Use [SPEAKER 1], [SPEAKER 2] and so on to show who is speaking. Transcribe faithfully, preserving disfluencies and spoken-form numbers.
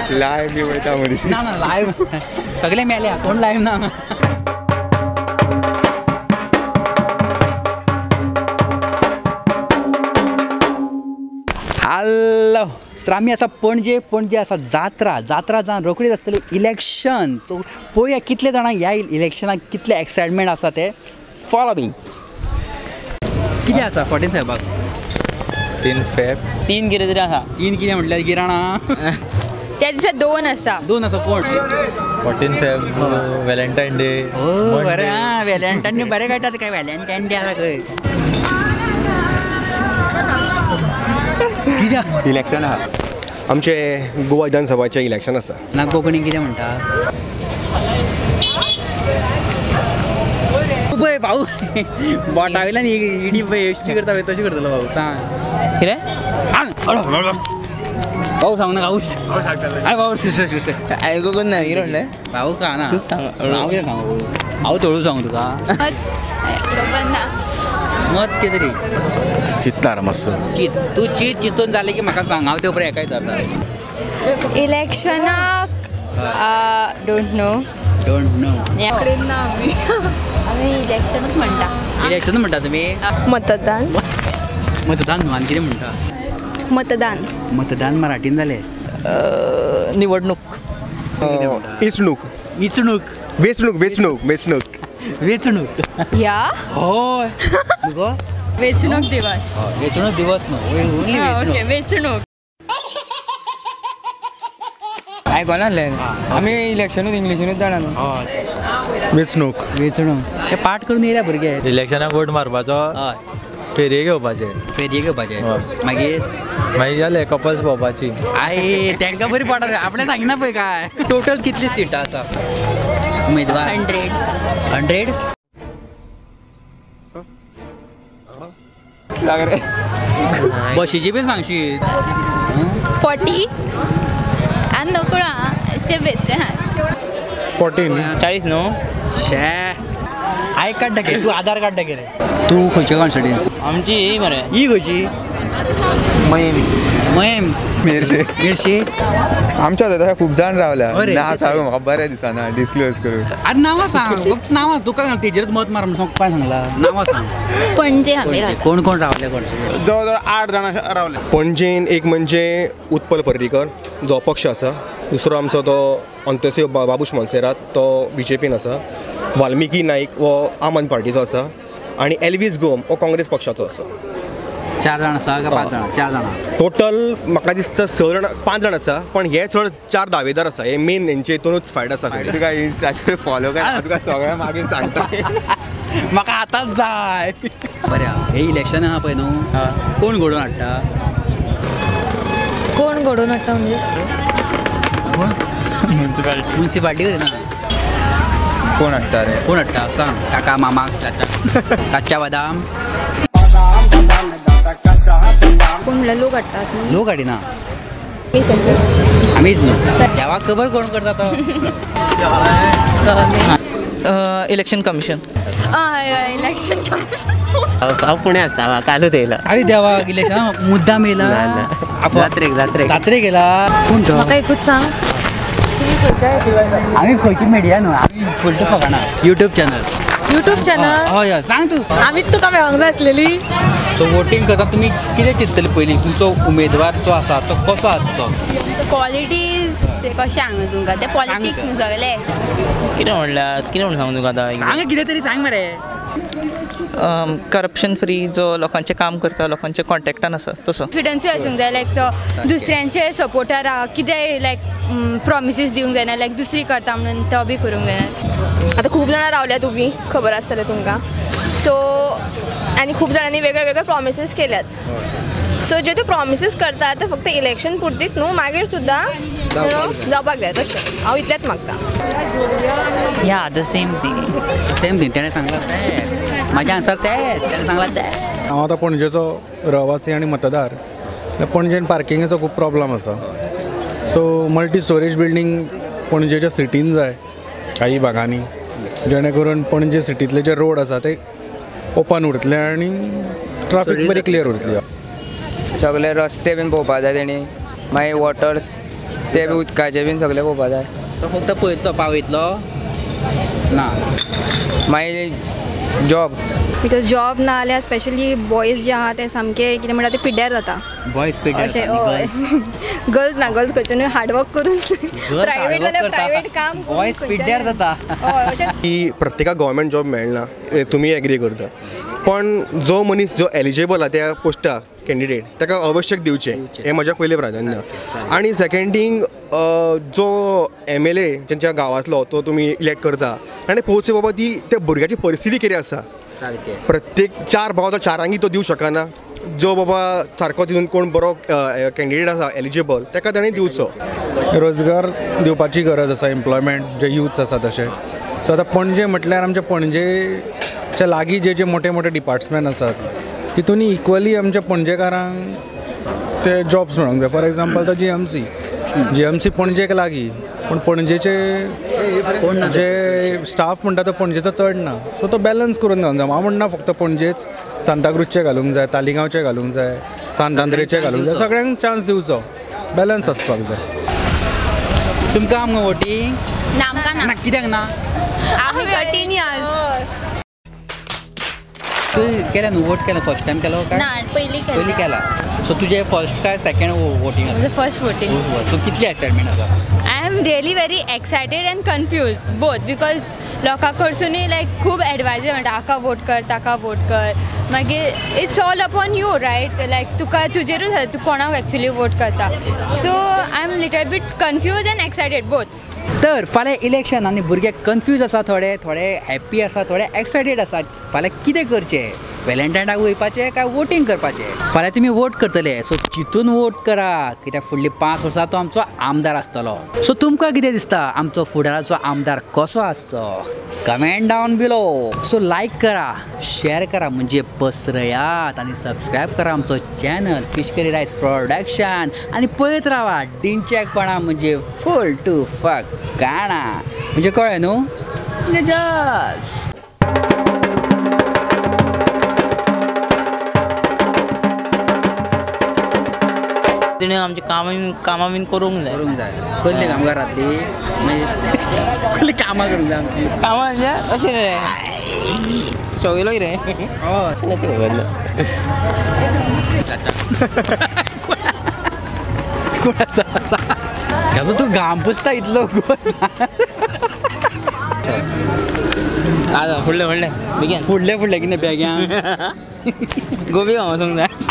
[SPEAKER 1] Live बी वयता मनीस
[SPEAKER 2] ना ना लायव्ह सगळे मेल्या कोण लायव्ह ना हॅलो तर आम्ही असा पणजे पणजे असा जात्रा जात्रा जावन रोखडीच आसतली इलेक्शन सो पळोवया कितले जाणांक ह्या इलेक्शनाक कितले एक्सायटमेंट आसा ते फॉलो मी कितें आसा फोर्टीन फेबाक
[SPEAKER 1] तीन फेब
[SPEAKER 3] तीन कितें तरी आसा
[SPEAKER 2] तीन कितें म्हटल्यार गिराणा
[SPEAKER 4] त्या दिसा दोन आसा
[SPEAKER 2] दोन आसा कोण
[SPEAKER 1] फोर्टीन फेब व्हॅलेंटायन डे
[SPEAKER 2] बरें आं व्हॅलेंटायन डे बरें काडटात काय व्हॅलेंटायन डे आसा खंय कित्याक
[SPEAKER 1] इलेक्शन आहा आमचे गोवा विधानसभाचें इलेक्शन आसा
[SPEAKER 2] ना कोंकणीन कितें म्हणटा पळय भाऊ बोटा वयल्यान इडी पळय अशी करता पळय तशी करतलो भाऊ सांग
[SPEAKER 3] कितें
[SPEAKER 2] भाऊ सांग ना गाऊश आय भाऊ
[SPEAKER 3] आयकूंक ना कितें म्हणलें
[SPEAKER 2] भाऊ का ना
[SPEAKER 3] तूच सांग
[SPEAKER 2] हांव कितें सांगू हांव तळू सांगू तुका
[SPEAKER 4] खबर ना
[SPEAKER 2] मत कितें तरी
[SPEAKER 1] चिंतणार मातसो
[SPEAKER 2] चित तूं चित चिंतून जालें की म्हाका सांग हांव ते बरें एकाय जाता
[SPEAKER 4] इलेक्शनाक डोंट नो
[SPEAKER 2] डोंट नो
[SPEAKER 4] कडेन ना आमी आमी इलेक्शनूच म्हणटा
[SPEAKER 2] इलेक्शन म्हणटा तुमी
[SPEAKER 5] मतदान
[SPEAKER 2] मतदान न्हू आनी कितें म्हणटा
[SPEAKER 5] मतदान
[SPEAKER 2] मतदान मराठीन जालें
[SPEAKER 3] निवडणूक
[SPEAKER 1] इचणूक
[SPEAKER 2] इचणूक
[SPEAKER 1] वेचणूक वेचणूक वेचणूक
[SPEAKER 2] वेचणूक
[SPEAKER 4] या
[SPEAKER 2] हय तुका
[SPEAKER 4] वेचणूक दिवस
[SPEAKER 2] वेचणूक दिवस न्हू ओन्ली
[SPEAKER 4] ओके
[SPEAKER 2] वेचणूक
[SPEAKER 4] वेचणूक
[SPEAKER 3] आयकोनासलें आमी इलेक्शनूच इंग्लिशीनूच जाणा न्हू
[SPEAKER 1] वेचणूक
[SPEAKER 2] वेचणूक ते पाठ करून येयल्या भुरगे
[SPEAKER 1] इलेक्शनाक वोट मारपाचो
[SPEAKER 2] हय
[SPEAKER 1] फेरये घेवपाचे
[SPEAKER 2] फेरये घेवपाचे मागीर
[SPEAKER 1] मागीर जालें कपल्स भोंवपाची
[SPEAKER 2] आय तांकां बरी पडटा आपणें सांगिना पळय काय टोटल कितली सिटां आसा उमेदवार
[SPEAKER 4] हंड्रेड
[SPEAKER 2] हंड्रेड बशीची बीन सांगशी
[SPEAKER 4] फोर्टी आनी नोकळो आं से बेस्ट आहा
[SPEAKER 1] फोर्टीन
[SPEAKER 3] चाळीस न्हू
[SPEAKER 2] शे आय कार्ड दाखय तूं आधार कार्ड दाखय रे तूं खंयचे कॉन्स्टिट्युएन्सी
[SPEAKER 3] आमची ही मरे
[SPEAKER 2] ही खंयची
[SPEAKER 3] मयेम
[SPEAKER 2] मयेम
[SPEAKER 1] मेरशे
[SPEAKER 2] मेरशे
[SPEAKER 1] आमच्या थंय खूब जाण रावल्या
[SPEAKER 2] अरे,
[SPEAKER 1] ना सांगू म्हाका बरें दिसना डिस्क्लोज करून
[SPEAKER 2] आरे नांवां सांग फक्त नांवां तुका तेजेरच मत मार म्हणून सांग काय सांगला नांवां सांग
[SPEAKER 4] पणजे आमी रावता
[SPEAKER 2] कोण कोण रावले कोण
[SPEAKER 1] जवळ जवळ आठ जाणां रावले पणजेन एक म्हणजे उत्पल पर्रीकर जो अपक्ष आसा दुसरो आमचो तो अंतस्यो बाबूश मोन्सेरात तो बी जे पीन आसा वाल्मिकी नाईक वो आम आदमी पार्टीचो आसा आनी एल्वीस गोम हो काँग्रेस पक्षाचो आसा
[SPEAKER 2] चार जाण आसा काय पांच जाण चार जाणां
[SPEAKER 1] टोटल म्हाका दिसता स जाण पांच जाण आसा पण हे चड चार दावेदार आसा हे मेन हेंचे हितूनच फायट आसा तुका इन्स्टाचेर फॉलो कर तुका सगळें मागीर सांगता
[SPEAKER 2] म्हाका आतांच जाय बरें हे इलेक्शन आहा पळय न्हू कोण घडोवन हाडटा
[SPEAKER 5] कोण घडोवन हाडटा म्हणजे
[SPEAKER 3] म्युन्सिपालिटी
[SPEAKER 2] म्युन्सिपाल्टी ना
[SPEAKER 1] कोण हाडटा रे
[SPEAKER 2] कोण हाडटा सांग काका मामा चाचा काच्या बदाम
[SPEAKER 5] कोणले लोक हाडटात न्ही
[SPEAKER 2] लोक हाडिना
[SPEAKER 5] मी समजत
[SPEAKER 2] आमीच न्हू देवाक खबर कोण करता तो
[SPEAKER 3] इलेक्शन कमिशन
[SPEAKER 4] हय इलेक्शन
[SPEAKER 6] हांव पुण्या आसता कालूच येयला
[SPEAKER 2] अरे देवा इलेक्शन मुद्दाम येयला
[SPEAKER 6] जात्रेक जात्रेक
[SPEAKER 2] जात्रेक गेला कोण तो
[SPEAKER 5] म्हाका एकूच सांग
[SPEAKER 2] आमी खंयची मिडिया न्हू आमी फुलटो फकाणा युट्यूब चॅनल
[SPEAKER 5] युट्यूब चॅनल
[SPEAKER 2] हय हय सांग तूं
[SPEAKER 5] आमीच तुका मेळोंक जाय आसलेली
[SPEAKER 2] सो वोटींग करता तुमी कितें चिंततले पयलीं तुमचो उमेदवार जो आसा तो कसो आसचो
[SPEAKER 4] क्वॉलिटीज ते कशें सांगू तुमकां ते पॉलिटिक्स न्हू सगळे
[SPEAKER 3] कितें म्हणल्यार कितें म्हणून सांगू तुका आतां
[SPEAKER 2] हांगा कितें तरी सांग मरे
[SPEAKER 3] करप्शन फ्री जो लोकांचें काम करता लोकांच्या कॉन्टॅक्टान आसा तसो
[SPEAKER 4] कॉन्फिडन्सूय आसूंक जाय लायक तो दुसऱ्यांचे सपोर्टार कितें लायक प्रॉमिसीस दिवंक जायना लायक दुसरी करता म्हणून तो बी करूंक जायना
[SPEAKER 5] आतां खूब जाणां रावल्या तुमी खबर आसतलें तुमकां सो आनी खूब जाणांनी वेगळे वेगळे प्रॉमिसीस केल्यात सो जे तूं प्रॉमिसीस करता ते फक्त इलेक्शन पुरतीच न्हू मागीर सुद्दां जावपाक जाय तशें हांव इतलेंच मागता
[SPEAKER 3] या the same thing
[SPEAKER 2] same thing तेणें सांगलां तें म्हाजें आन्सर तेंच तेणें सांगलां तें
[SPEAKER 7] हांव आतां पणजेचो रहिवासी आनी मतदार पणजेन पार्किंगेचो खूब प्रॉब्लम आसा सो मल्टी स्टोरेज बिल्डींग पणजेच्या सिटीन जाय काही भागांनी जेणे करून पणजे सिटींतले जे रोड आसा ते ओपन उरतले आनी ट्राफीक बरी क्लियर उरतली
[SPEAKER 8] सगळे रस्ते बीन पळोवपा जाय तेणी मागीर वॉटर्स ते बी उदकाचे बीन सगळे पळोवपा जाय.
[SPEAKER 2] तो फक्त पळयतलो पावयतलो ना
[SPEAKER 8] मागीर जॉब
[SPEAKER 9] बिकॉज जॉब ना जाल्यार स्पेशली बॉयज जे आहा ते सामके कितें म्हणटा ते पिड्ड्यार जाता.
[SPEAKER 2] बॉयज
[SPEAKER 9] अशें हय गर्ल्स ना गर्ल्स खंयच्यानूय हार्डवर्क करून प्रायवेट जाल्यार प्रायवेट काम
[SPEAKER 2] बॉयज पिड्ड्यार जाता.
[SPEAKER 9] हय अशें
[SPEAKER 1] की प्रत्येकाक गव्हर्मेंट जॉब मेळना हे तुमी एग्री करता, पण जो मनीस जो एलिजिबल आहा त्या पोस्टाक कॅन्डिडेट ताका आवश्यक दिवचे हें म्हज्या पयलें प्राधान्य. आनी सेकंड थिंग जो एम एल ए जेंच्या गांवांतलो तो तुमी इलेक्ट करता आनी पळोवचें बाबा ती त्या भुरग्याची परिस्थिती कितें आसा. प्रत्येक चार भाव तो चारांगी तो दिवं शकना. जो बाबा सारको तितून कोण बरो कॅन्डिडेट आसा एलिजिबल ताका ताणें दिवचो.
[SPEAKER 7] रोजगार दिवपाची गरज आसा, एम्प्लॉयमेंट जे यूथ आसा तशें. सो आतां पणजे म्हटल्यार आमच्या पणजेच्या लागीं जे जे मोठे मोठे डिपार्टमेंट आसात तितून इक्वली आमच्या पणजेकारांक ते जॉब्स मेळोंक जाय. फॉर एग्जाम्पल आतां G M C G M C पणजेक लागीं, पूण पणजेचे जे स्टाफ म्हणटा तो पणजेचो चड ना. सो तो बॅलन्स करून घेवंक जाय. हांव म्हणना फक्त पणजेच सांताक्रूजचे घालूंक जाय, तालिगांवचे घालूंक जाय, सांत आंद्रेचे घालूंक जाय. सगळ्यांक चान्स दिवचो, बॅलन्स आसपाक जाय.
[SPEAKER 2] तुमकां आमकां वोटींग
[SPEAKER 5] नामकां
[SPEAKER 2] ना कित्याक ना?
[SPEAKER 5] आमी कंटिन्यूअस
[SPEAKER 2] तू केला न्हू वोट केला फर्स्ट टायम केलो काय
[SPEAKER 4] ना पयलीं
[SPEAKER 2] पयलीं केला. सो तुजे फर्स्ट काय सेकंड वोटींग आसा?
[SPEAKER 4] First voting.
[SPEAKER 2] सो कितली एक्सायटमेंट आसा?
[SPEAKER 4] I am really very excited and confuse both because लोकां कडसूनय लायक खूब एडवायज म्हणटा हाका वोट कर ताका वोट कर. मागीर it's all upon you right, like तुका तुजेरूच आसा तूं कोणाक एक्चुली वोट करता. So I am little bit confuse and excited both.
[SPEAKER 2] तर फाल्यां इलेक्शन आनी भुरगे कन्फ्यूज आसा, थोडे थोडे हॅप्पी आसा, थोडे एक्सायटेड आसा. फाल्यां कितें करचें? व्हॅलेंटायनाक वयपाचें काय वोटींग करपाचें? फाल्यां तुमी वोट करतले, सो चिंतून वोट करा, कित्याक फुडलीं पांच वर्सां तो आमचो आमदार आसतलो. सो तुमकां कितें दिसता आमचो फुडाराचो आमदार कसो आसचो? Comment down below. So like करा, शेअर करा म्हणजे पसरयात, आनी सबस्क्रायब करा आमचो चॅनल फिश करी रायस प्रोडक्शन. आनी पळयत रावा डिंचॅकपणा म्हणजे फूल टू फक गाणा. म्हणजे कळ्ळें न्हू? जस्ट
[SPEAKER 3] तिणें आमची कामां कामां बीन करूंक जाय
[SPEAKER 2] करूंक जाय. कसलीं कामगार घरातली मागीर कसलीं कामां करूंक जाय आमची?
[SPEAKER 3] कामां म्हणजे अशें रे सगळो रे
[SPEAKER 2] कोण आसा? ह्याचो तूं घाम पुसता इतलो
[SPEAKER 3] फुडलें फुडलें बेगीन
[SPEAKER 2] फुडलें फुडलें कितें बेग्यान
[SPEAKER 3] गोबी गांव वचूंक जाय.